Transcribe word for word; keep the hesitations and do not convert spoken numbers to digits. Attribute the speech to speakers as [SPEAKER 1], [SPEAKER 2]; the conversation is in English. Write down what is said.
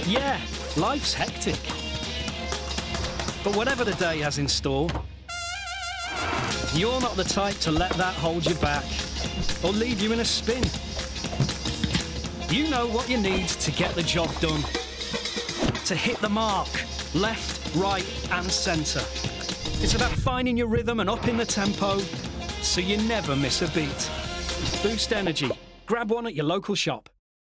[SPEAKER 1] Yeah, life's hectic. But whatever the day has in store, you're not the type to let that hold you back or leave you in a spin. You know what you need to get the job done, to hit the mark, left, right and centre. It's about finding your rhythm and upping the tempo so you never miss a beat. Boost energy. Grab one at your local shop.